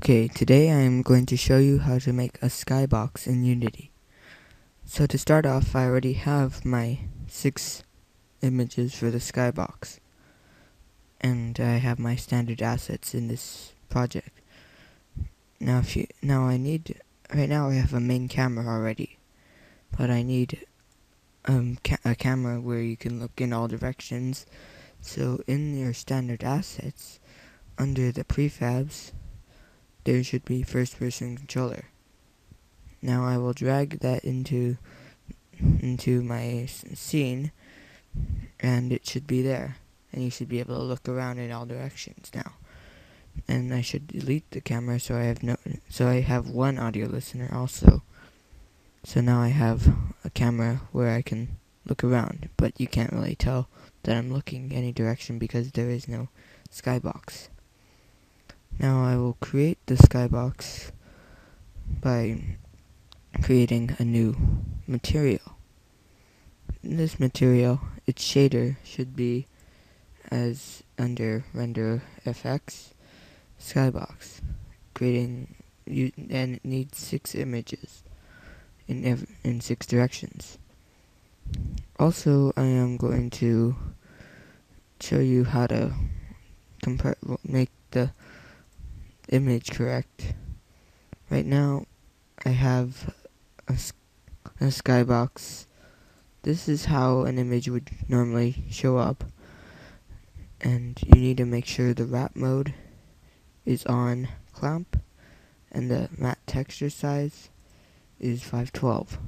Okay, today I am going to show you how to make a skybox in Unity. So to start off, I already have my 6 images for the skybox, and I have my standard assets in this project. Now, right now I have a main camera already, but I need a camera where you can look in all directions. So in your standard assets, under the prefabs, there should be first-person controller. Now I will drag that into my scene, and it should be there, and you should be able to look around in all directions now. And I should delete the camera so I have one audio listener also. So now I have a camera where I can look around, but you can't really tell that I'm looking any direction because there is no skybox. Now I will create the skybox by creating a new material. In this material, its shader should be as under render FX skybox, and it needs 6 images in 6 directions. Also, I am going to show you how to make the image correct. Right now, I have a skybox. This is how an image would normally show up, and you need to make sure the wrap mode is on clamp and the matte texture size is 512.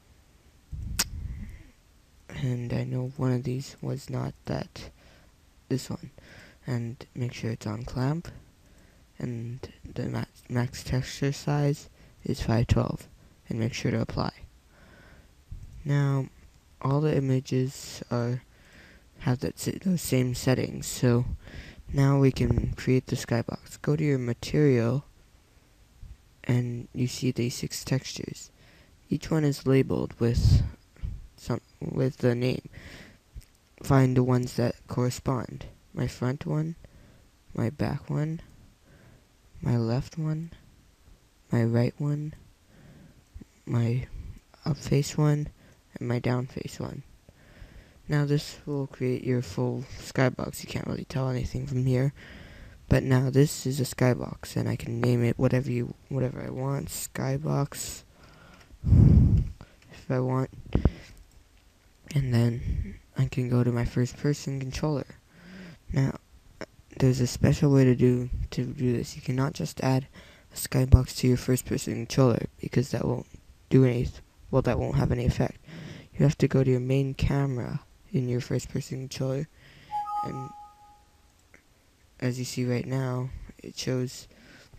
And I know one of these was not this one. And make sure it's on clamp, and the max texture size is 512, and make sure to apply. Now all the images have those same settings, so now we can create the skybox. Go to your material, and you see these 6 textures. Each one is labeled with the name. Find the ones that correspond. My front one, my back one, my left one, my right one, my up face one, and my down face one. Now this will create your full skybox. You can't really tell anything from here, but now this is a skybox, and I can name it whatever I want. Skybox, if I want, and then I can go to my first-person controller. Now, there's a special way to do this. You cannot just add a skybox to your first-person controller, because that won't that won't have any effect. You have to go to your main camera in your first-person controller, and as you see right now, it shows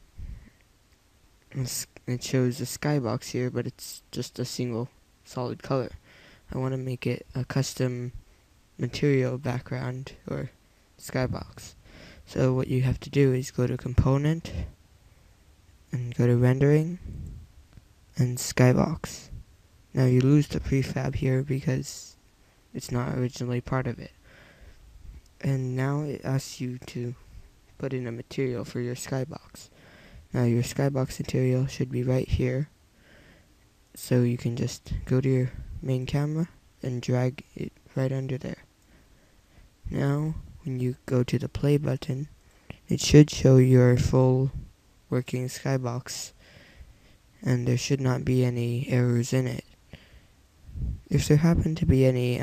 a skybox here, but it's just a single solid color. I want to make it a custom material background or skybox. So what you have to do is go to component and go to rendering and skybox. Now you lose the prefab here because it's not originally part of it. And now it asks you to put in a material for your skybox. Now your skybox material should be right here. So you can just go to your main camera and drag it right under there. Now when you go to the play button, it should show your full working skybox, and there should not be any errors in it. If there happen to be any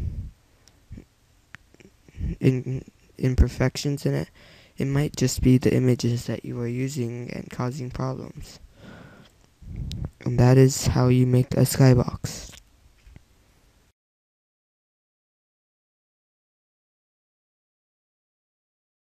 imperfections in it, it might just be the images that you are using and causing problems. And that is how you make a skybox.